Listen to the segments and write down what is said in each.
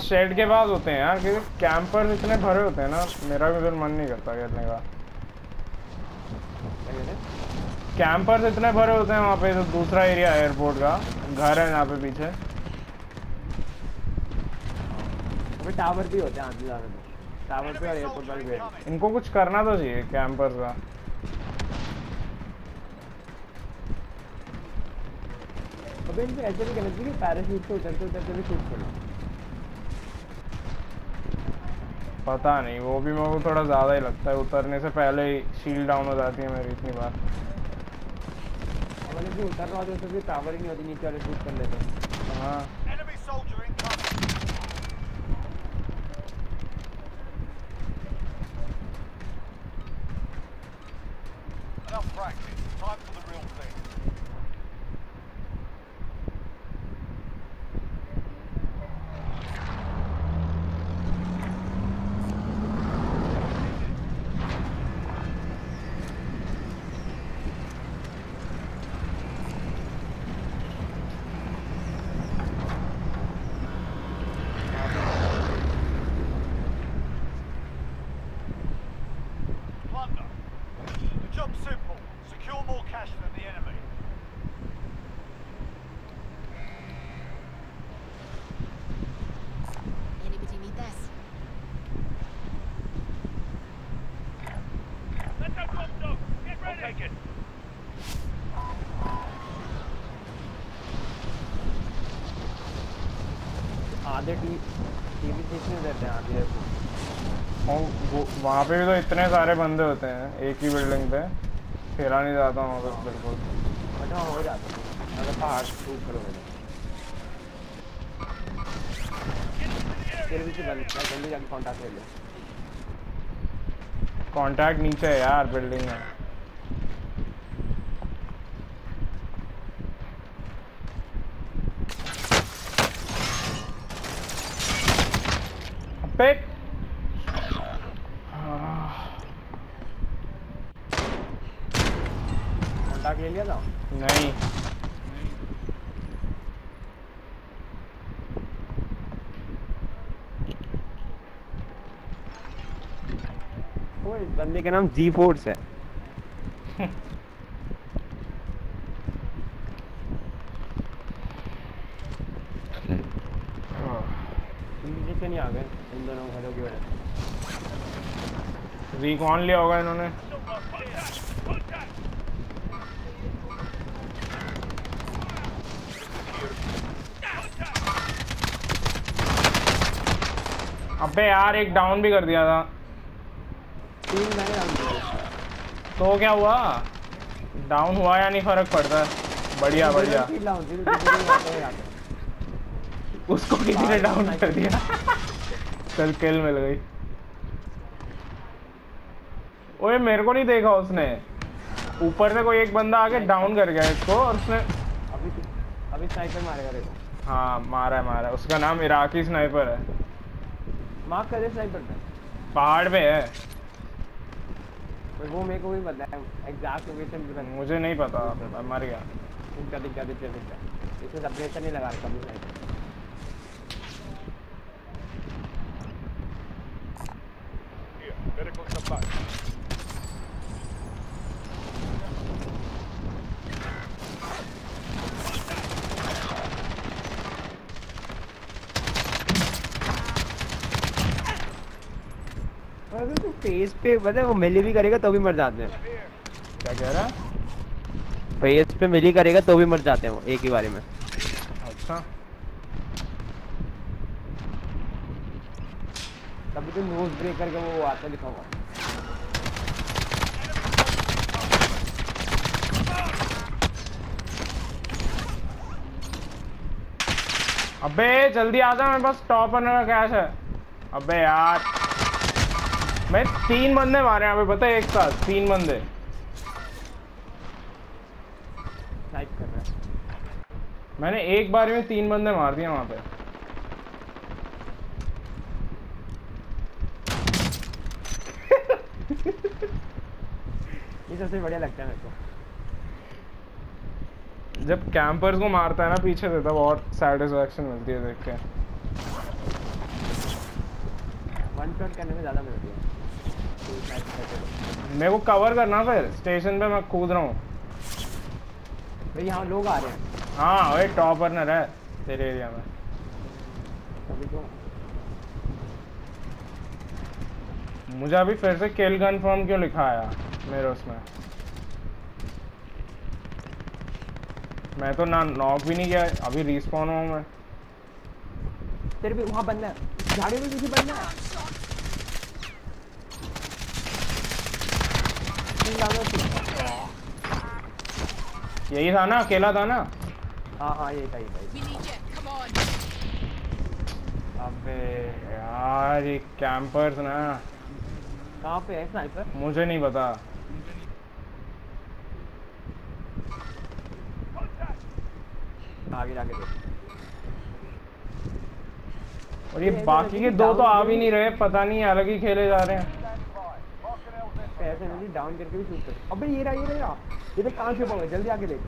Shade के पास होते हैं यार, क्योंकि कैंपर्स इतने भरे होते हैं ना, मेरा भी फिर मन नहीं करता खेलने का। कैंपर्स इतने भरे होते हैं वहाँ पे, तो दूसरा एरिया है एयरपोर्ट का, घर है यहाँ पे पीछे। अभी टावर भी होते हैं आगे जाने में, टावर पे और एयरपोर्ट पर भी। इनको कुछ करना तो चाहिए कैंपर्स का। अबे इनको ऐसे भी करना चाहिए कि पैराशूट से उतरते भी शूट करना। पता नहीं, वो भी मेरे को थोड़ा ज़्यादा ही लगता है, उतरने से पहले ही शील्ड डाउन हो जाती है मेरी इतनी बार। अगर उतर रहा होता तो फिर टावर ही नहीं होती, नीचे वाले शूट कर लेते। हाँ आधे टीवी देखने देते हैं आधे। और वहाँ पे भी तो इतने सारे बंदे होते हैं एक ही बिल्डिंग पे, खेला नहीं जाता वहाँ पे बिल्कुल। बट हो जाता है अगर पहाड़ शूट करोगे फिर भी जल्दी जाके कॉन्टैक्ट ले लो। कॉन्टैक्ट नीचे है यार बिल्डिंग में। अबे कॉन्टैक्ट ले लिया था? नहीं वो इस बंदे का नाम जी फोर्स है। नीचे नहीं आ गए इन दोनों घरों की वजह से। रिकॉन लिया होगा इन्होंने। अबे यार एक डाउन भी कर दिया था। 3 मैंने डाउन किया। तो क्या हुआ, डाउन हुआ या नहीं फर्क पड़ता है। बढ़िया बढ़िया। उसको किसी ने डाउन कर दिया। चल किल मिल गई। ओए मेरे को नहीं देखा उसने, ऊपर से कोई एक बंदा आके डाउन कर गया इसको, और उसने अभी स्नाइपर मारेगा देखो। हाँ मारा है, उसका नाम इराकी स्नाइपर है। मार्क कर दे स्नाइपर पे। पहाड़ पे है वो मेरे को भी पता है एग्जैक्ट लोकेशन। मुझे नहीं पता, मैं मर गया। दिखा इसमें सेपरेशन नहीं लगा कभी स्नाइपर। अगर तू फेस पे मतलब वो मिली भी करेगा तो भी मर जाते हैं। क्या कह रहा? फेस पे मिली करेगा तो भी मर जाते हैं वो एक ही बारी में। अच्छा तभी तो नोज ब्रेक करके वो आता लिखा हुआ। अबे जल्दी आ जा, मेरे पास टॉप करने का कैश है। अबे यार मैं 3 बंदे मारे यहाँ पे, पता है, एक साथ 3 बंदे टाइप कर रहा है। मैंने एक बार में 3 बंदे मार दिए वहां पे। ये सबसे बढ़िया लगता है मेरे को, जब कैंपर्स को मारता है ना पीछे से, तब बहुत सैटिस्फैक्शन मिलती है देख के। शॉट करने में ज्यादा मजा आती है। मेरे को कवर करना फिर स्टेशन पे, मैं कूद रहा हूँ भाई यहाँ लोग आ रहे हैं हाँ। वही टॉप अर्नर है तेरे एरिया में। अभी तो। मुझे अभी फिर से किल कंफर्म क्यों लिखा आया मेरे उसमें? मैं तो ना नॉक भी नहीं किया, अभी रिस्पॉन हुआ मैं। तेरे भी वहाँ बंदा है, झाड़ी में किसी बंदा है। यही था ना, अकेला था ना? हाँ ये था। अबे यार ये कैंपर्स ना। कहाँ पे है स्नाइपर? मुझे नहीं पता। आगे जाके देख। और ये बाकी के दो तो आ भी नहीं रहे, पता नहीं अलग ही खेले जा रहे हैं। ऐसे नहीं डाउन करके भी शूट कर। अबे ये रहा ये तो कहाँ छुपा हुआ है, जल्दी आके देख।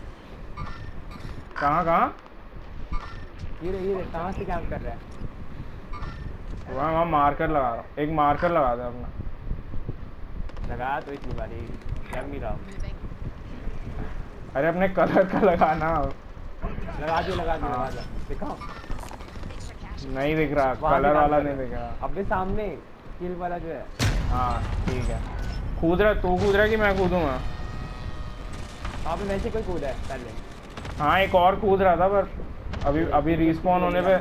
कहाँ? ये रहा कहाँ से कैंप कर रहा है? वहाँ मार्कर लगा रहा हूँ, एक मार्कर लगा दे अपना। लगा तो इतनी बारी जम नहीं रहा। अरे अपने कलर का लगाना। लगा दो दिखाओ। नहीं दिख रहा, कलर वाला नहीं दिख रहा। अबे सामने किल वाला जो है। हाँ ठीक है। कूद रहा तू, कूद रहा कि मैं कूदूंगा? वहाँ पे वैसे कोई कूदा है पहले। हाँ एक और कूद रहा था, पर अभी रिस्पॉन होने पे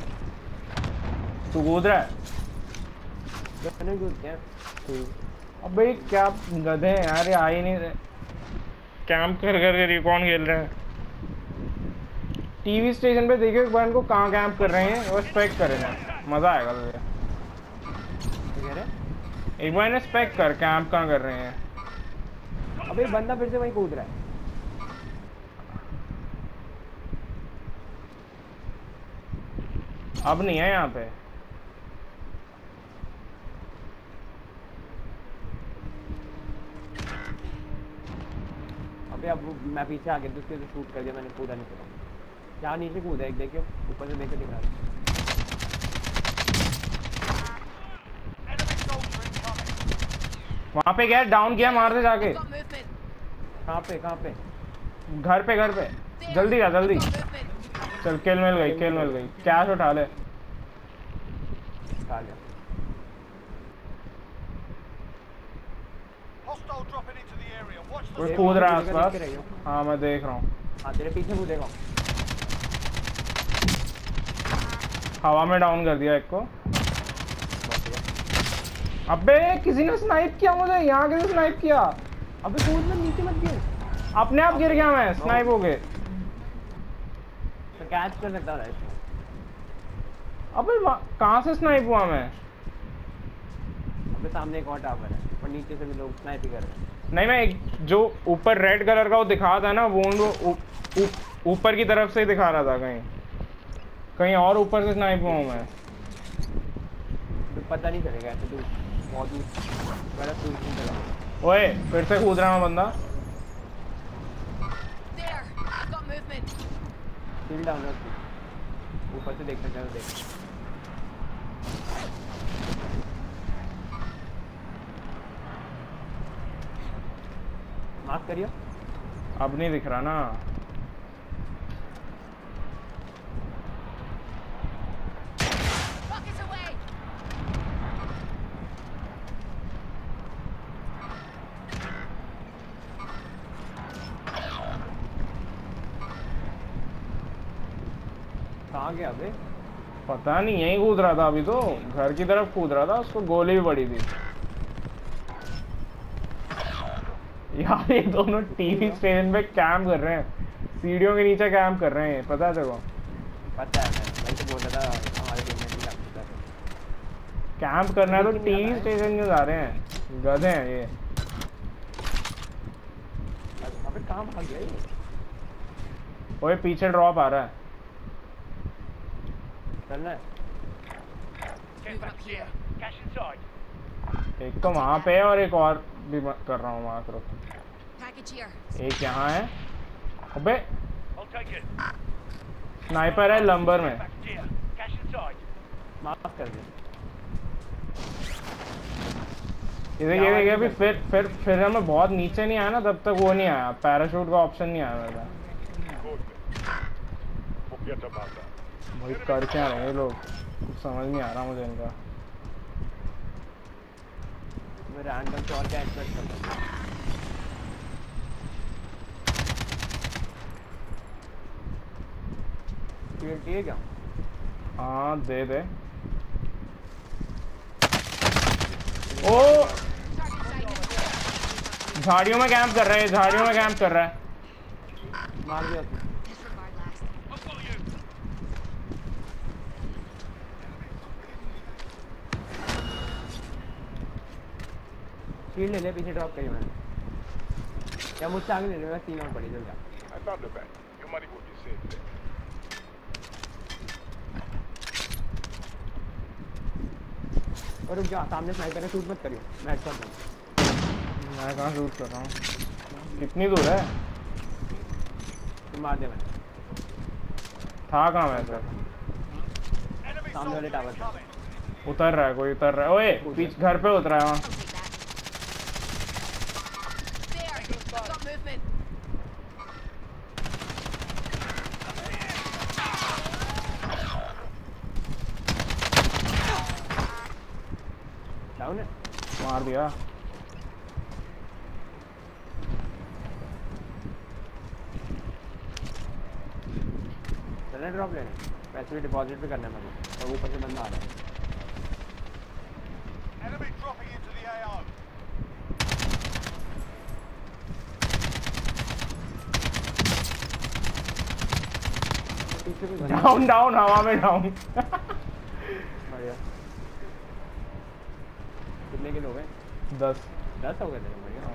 तू कूद रहा है। अबे क्या गधे हैं यार, ये आ ही नहीं रहे। कैंप कर करके रिकॉन खेल रहे हैं। टीवी स्टेशन पे देखियो एक बार इनको कहाँ कैंप कर रहे हैं, वो स्पेक करेंगे, मजा आएगा तुझे। एक बार इन्हें स्पेक कर, कैंप कहाँ कर रहे हैं। अबे बंदा फिर से वहीं कूद रहा है। अब नहीं है यहाँ पे। अबे अब मैं पीछे आ गया, दूसरे से शूट कर दिया मैंने, कूदा नहीं करा। यहाँ नीचे कूदा एक, देखियो ऊपर से देखे दिख रहा है। वहाँ पे गया, डाउन किया, मार दे जाके। कहाँ पे? घर पे जल्दी आ जल्दी। चल किल मिल गई। कैश उठा ले। कोई कूद रहा है आसपास। हाँ मैं देख रहा हूँ। हाँ तेरे पीछे कूदेगा। हवा में डाउन कर दिया एक को। अबे किसी ने स्नाइप किया मुझे, यहाँ किसी स्नाइप किया। अबे कूद में नीचे मत गिर। अपने आप गिर गया मैं, स्नाइप हो गए। तो कैच कर सकता है। अबे कहाँ से स्नाइप हुआ मैं? अबे सामने एक और टावर है, और नीचे से भी लोग स्नाइप कर रहे हैं। नहीं मैं एक जो ऊपर रेड कलर का वो दिखा था ना, वो ऊपर की तरफ से दिखा रहा था, कहीं और ऊपर से स्नाइप हुआ हूँ मैं। तो पता नहीं चलेगा ऐसे, तू मौजूद गलत दूर नहीं चला। ओए फिर से कूद रहा है बंदा। फील्ड डाउन है, ऊपर से देख सकते हैं। देख मार्क करियो। अब नहीं दिख रहा ना। कहाँ गया अबे? पता नहीं, यहीं कूद रहा था अभी तो, घर की तरफ कूद रहा था, उसको गोली भी पड़ी थी। यार ये दोनों टीवी स्टेशन पे कैंप कर रहे हैं, सीढ़ियों के नीचे कैंप कर रहे हैं, पता है तेरे को? पता है, मैं तो बोल रहा था हमारे टीम में भी कैंप करना है तो टीवी स्टेशन में जा रहे हैं, गधे हैं ये। अबे कहाँ भाग गया ये? ओए पीछे ड्रॉप आ रहा है, चलना है। एक तो वहां पे है और एक और भी कर रहा हूँ वहां तरफ। एक यहाँ है। अबे स्नाइपर है लंबर में। माफ कर दे। ये देखिए अभी फिर हमें बहुत नीचे नहीं आया ना, तब तक वो नहीं आया, पैराशूट का ऑप्शन नहीं आया मेरे पास। भाई कर क्या रहे हैं ये लोग, कुछ समझ नहीं आ रहा मुझे इनका। मैं रैंडम से और क्या एक्सपेक्ट करता हूँ। ठीक है क्या? हाँ दे दे। ओ झाड़ियों में कैंप कर रहा है, झाड़ियों में कैंप कर रहा है। मार दिया उसने। शील्ड ले ले, पीछे ड्रॉप करी मैंने। या मुझसे आगे ले ले, मैं 3 और पड़ी, चल जा। और रुक जा, सामने स्नाइपर है, शूट मत करियो, मैं हेडशॉट दूंगा। मैं कहाँ शूट कर रहा हूँ, कितनी दूर है? तुम मार दे मैंने। था कहाँ मैं सर? सामने वाले टावर पे उतर रहा है कोई, उतर रहा है। ओए पीछे घर पे उतरा है वहाँ। डाउन है, मार दिया। चलने ड्रॉप लेने, पैसे भी डिपॉजिट भी करना है मतलब, और ऊपर से बंदा आ रहा है। पीछे भी बंदा डाउन डाउन, हवा में डाउन। बढ़िया। कितने किलो हो गए? 10 10 हो गए थे। बढ़िया।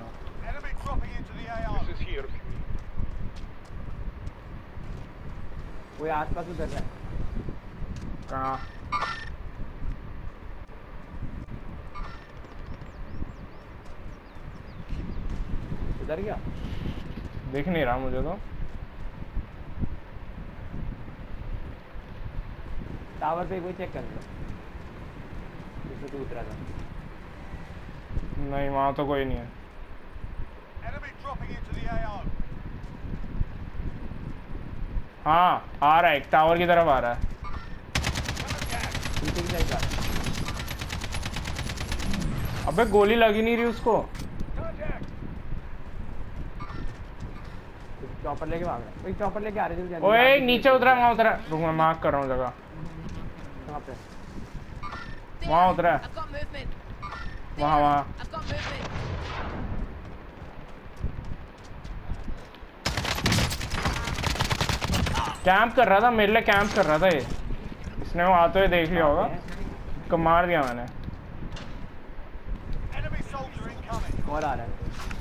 वो आसपास उधर रहा है। कहाँ? उधर गया? दिख नहीं रहा मुझे तो। टावर पे कोई चेक कर लो, जिससे तू उतरा था। नहीं वहाँ तो कोई नहीं है। हाँ आ रहा है, एक टावर की तरफ आ रहा है। पीछे की साइड का। अबे गोली लगी नहीं रही उसको। चॉपर लेके भाग रहा है, चॉपर लेके आ रहे थे। ओए नीचे उतरा, वहाँ उतरा, रुक मैं मार्क कर रहा हूँ जगह। वहाँ पे वहाँ उतरा है, वहाँ वहाँ। कैंप कर रहा था, मेरे लिए कैंप कर रहा था ये। इसने वो आते हुए देख लिया होगा, इसको मार दिया मैंने। और आ रहा है।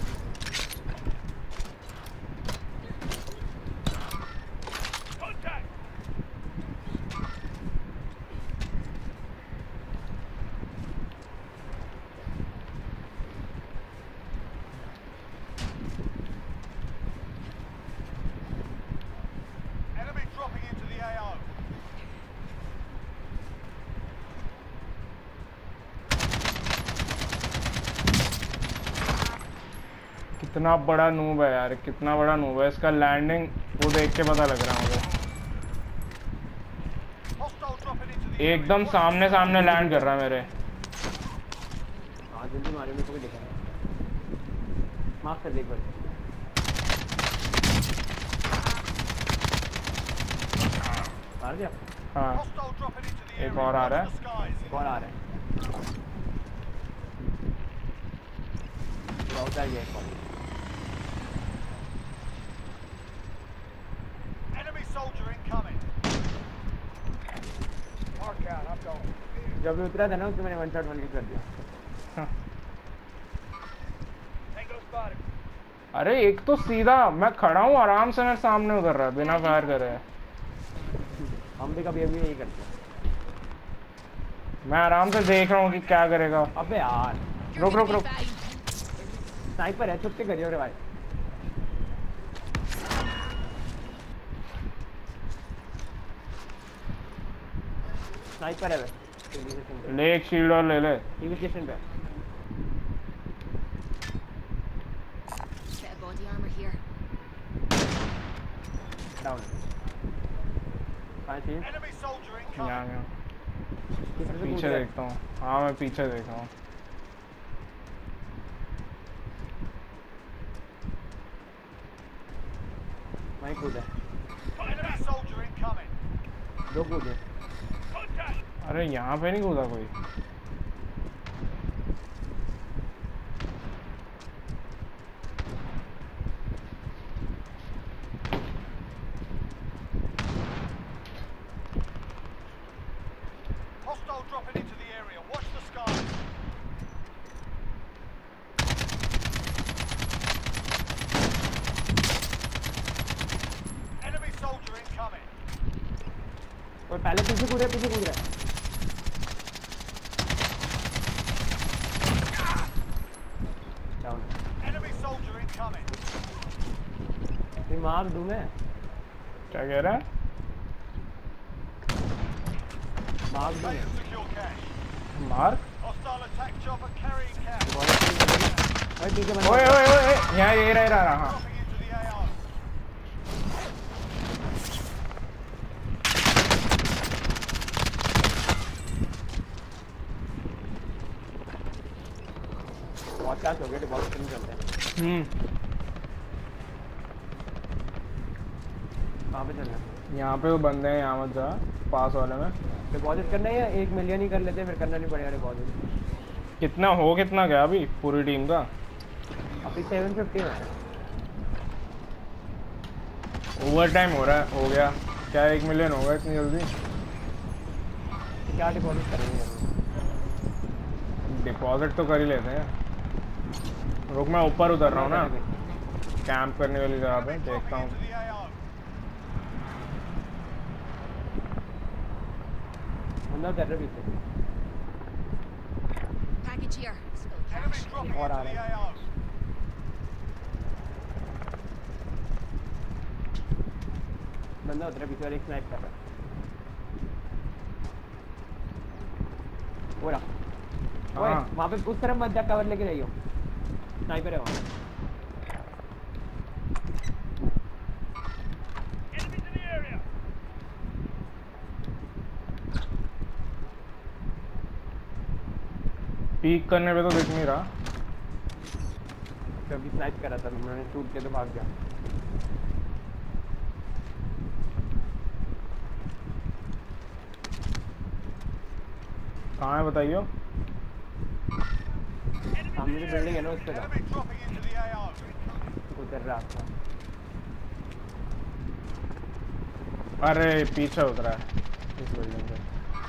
कितना बड़ा नूब है यार, कितना बड़ा नूब है। इसका लैंडिंग वो देख के पता लग रहा है मुझे। एकदम सामने सामने लैंड कर रहा है मेरे। हाँ जल्दी मारे, मेरे को भी दिखा है। माफ कर दे एक बार। मार दिया। हाँ एक और आ रहा है, एक और आ रहा है। उधर गया एक और। जब भी उतरा था ना उसको मैंने 1 शॉट 1 किल कर दिया। अरे एक तो सीधा मैं खड़ा हूँ आराम से, मेरे सामने उतर रहा है बिना फायर करे। हम भी कभी अभी यही करते हैं। मैं आराम से देख रहा हूँ कि क्या करेगा। अबे यार रुक रुक रुक, स्नाइपर है, छुप के करियो रे भाई। स्नाइपर है वे। टीवी स्टेशन पे। ले एक शील्ड और ले ले। टीवी स्टेशन पे। Bit of body armor here. Down. कहाँ चाहिए? Enemy soldier incoming. यहाँ किधर से कूद पीछे रहा है? देखता हूँ। हाँ मैं पीछे देख रहा हूँ। वहीं कूदा है। Enemy soldier incoming. दो कूदे। Contact. अरे यहाँ पे नहीं कूदा कोई। Hostile dropping into the area. Watch the skies. Enemy soldier incoming. और पहले पीछे कूद रहा है। डाउन। Enemy soldier incoming. फिर मार दूँ मैं। क्या कह रहा है? मार दूँ Take मैं। and secure cash. मार। Hostile attack chopper carrying cash. भाई पीछे बंदा। ओए ओए ओए यहाँ ये रहा हाँ। Dropping into the AR. बहुत चांस हो गए तो बहुत कम चलते हैं। कहाँ पे चलना है? यहाँ पे वो बंदे हैं, यहाँ मत जा पास वाले में। डिपॉजिट करना है या 1 मिलियन ही कर लेते हैं, फिर करना नहीं पड़ेगा डिपॉजिट। कितना गया अभी पूरी टीम का? अभी 750 है। ओवर टाइम हो रहा है, हो गया क्या? 1 मिलियन होगा इतनी जल्दी? क्या डिपॉजिट करेंगे? डिपॉजिट तो कर ही लेते हैं। रुक मैं ऊपर उतर रहा हूँ ना, कैंप करने वाली जगह पे देखता हूँ। Into the AR. बंदा उतर रहा है पीछे। Package here. Spill Enemy cash. dropping और आ into the रहा है। AR. बंदा उतर रहा है पीछे और एक स्नाइप कर रहा है। वो रहा। ओए हाँ। वहाँ पे उस तरफ मत जा, कवर लेके जाइयो। स्नाइपर है वहाँ। Enemies in the area. Peek करने पे तो दिख नहीं रहा। कभी स्नाइप कर रहा था, मैंने शूट किया तो भाग गया। कहाँ है बताइयो? सामने जो बिल्डिंग है ना उस पे Enemy dropping into the AR. उतर रहा था। अरे पीछे उतरा है इस बिल्डिंग पे।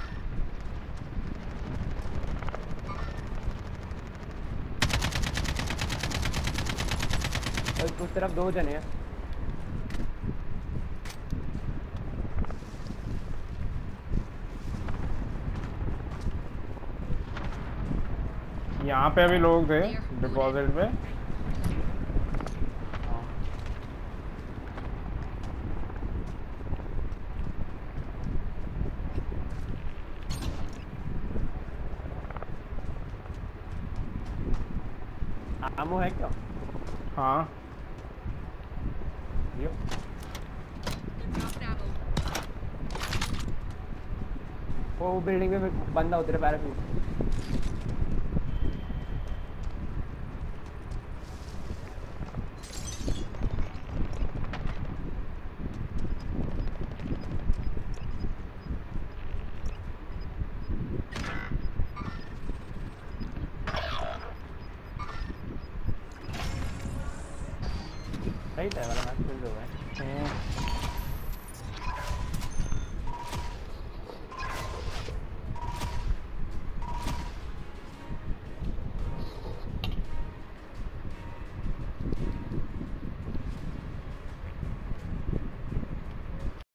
और उस तरफ 2 जने हैं। यहाँ पे अभी लोग थे डिपॉजिट पे। आमो है क्या? हाँ यो। Drop ammo. वो बिल्डिंग में बंदा उतरे पैराशूट। सही था वाला मैच खेल रहा है।